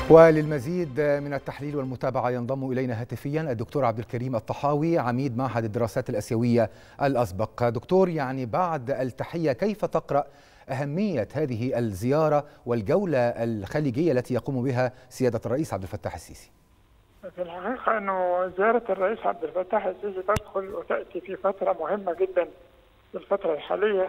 وللمزيد من التحليل والمتابعة ينضم إلينا هاتفيا الدكتور عبد الكريم الطحاوي عميد معهد الدراسات الآسيوية الأسبق. دكتور، يعني بعد التحية، كيف تقرأ أهمية هذه الزيارة والجولة الخليجية التي يقوم بها سيادة الرئيس عبد الفتاح السيسي؟ في الحقيقة أنه زيارة الرئيس عبد الفتاح السيسي تدخل وتأتي في فترة مهمة جدا في الفترة الحالية،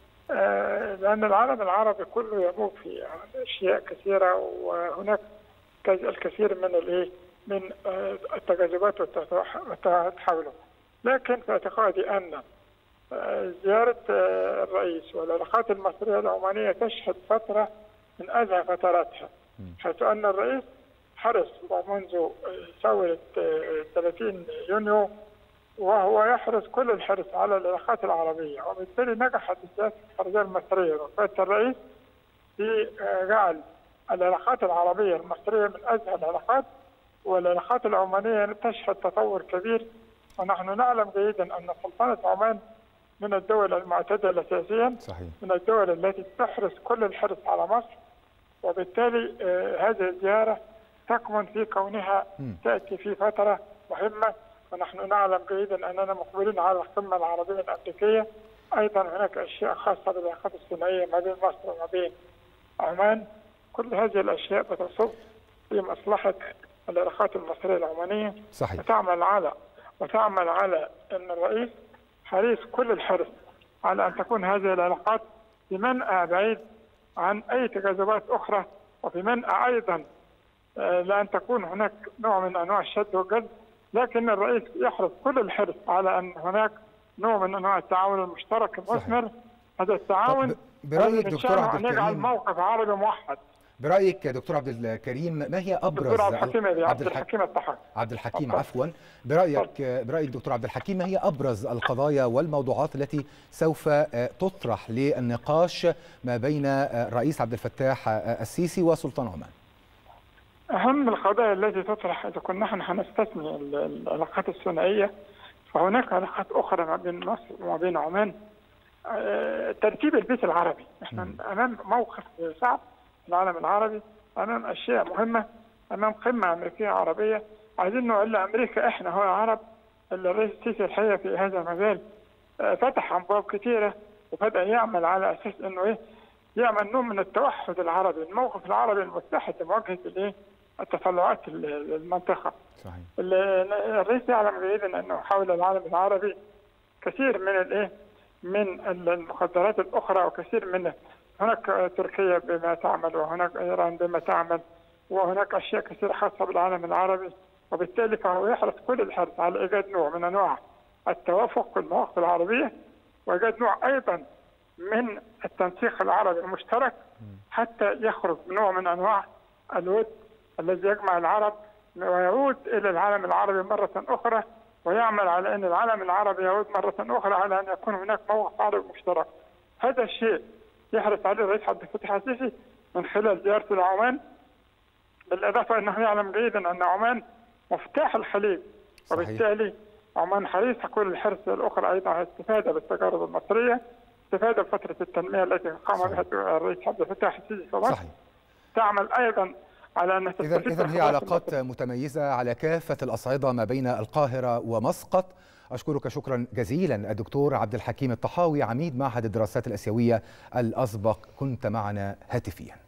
لأن العالم العربي كله يموت في أشياء كثيرة، وهناك الكثير من التجاذبات والتحولات. لكن في اعتقادي أن زيارة الرئيس والعلاقات المصرية العمانية تشهد فترة من أزهى فتراتها، حيث أن الرئيس حرص منذ ثورة 30 يونيو وهو يحرص كل الحرص على العلاقات العربية، وبالتالي نجحت السياسة الخارجية المصرية وقيادة الرئيس في جعل العلاقات العربية المصرية من أزهى العلاقات، والعلاقات العمانية تشهد تطور كبير. ونحن نعلم جيدا أن سلطنة عمان من الدول المعتدلة سياسيا، صحيح. من الدول التي تحرص كل الحرص على مصر، وبالتالي هذه الزيارة تكمن في كونها تأتي في فترة مهمة. ونحن نعلم جيدا أننا مقبلين على القمة العربية الأمريكية، أيضا هناك أشياء خاصة بالعلاقات الثنائية ما بين مصر وما بين عمان. كل هذه الأشياء بتصب في مصلحة العلاقات المصرية العمانية. صحيح. وتعمل على أن الرئيس حريص كل الحرص على أن تكون هذه العلاقات في منأى بعيد عن أي تجاذبات أخرى، وفي منأى أيضا لأن تكون هناك نوع من أنواع الشد والجذب. لكن الرئيس يحرص كل الحرص على أن هناك نوع من أنواع التعاون المشترك المثمر. هذا التعاون برأيك دكتور عبد الكريم، نجعل موقف عربي موحد. برأيك يا دكتور عبد الكريم، ما هي أبرز عبد الحكيم عفوا برأيك دكتور عبد الحكيم، ما هي أبرز القضايا والموضوعات التي سوف تطرح للنقاش ما بين الرئيس عبد الفتاح السيسي وسلطان عمان؟ أهم القضايا التي تطرح، إذا كنا نحن هنستثني العلاقات الثنائية، فهناك علاقات أخرى ما بين مصر وما بين عمان. ترتيب البيت العربي، نحن أمام موقف صعب في العالم العربي، أمام أشياء مهمة، أمام قمة أمريكية عربية. عايزين نقول لأمريكا إحنا هو العرب. الرئيس السيسي الحقيقة في هذا المجال فتح أبواب كثيرة، وبدأ يعمل على أساس إنه يعمل نوع من التوحد العربي، الموقف العربي المتحد لمواجهة التطلعات المنطقة. صحيح. الرئيس يعلم جيدا أنه حول العالم العربي كثير من المخدرات الأخرى، وكثير من هناك تركيا بما تعمل، وهناك إيران بما تعمل، وهناك أشياء كثيرة خاصة بالعالم العربي. وبالتالي فهو يحرص كل الحرص على إيجاد نوع من أنواع التوافق في المواقف العربية، وإيجاد نوع أيضا من التنسيق العربي المشترك، حتى يخرج نوع من أنواع الود الذي يجمع العرب ويعود إلى العالم العربي مرة أخرى، ويعمل على أن العالم العربي يعود مرة أخرى على أن يكون هناك موقف عربي مشترك. هذا الشيء يحرص عليه الرئيس عبد الفتاح السيسي من خلال زيارته لعمان، بالإضافة أنه يعلم جيدا أن عمان مفتاح الخليج، وبالتالي عمان حريصة كل الحرص الأخرى أيضا على الاستفادة بالتجارب المصرية، استفادة بفترة التنمية التي قام بها الرئيس عبد الفتاح السيسي في مصر. تعمل أيضا على أن إذن هي علاقات متميزة على كافة الأصعدة ما بين القاهرة ومسقط. أشكرك شكرا جزيلا الدكتور عبد الحكيم الطحاوي عميد معهد الدراسات الآسيوية الأسبق، كنت معنا هاتفيا.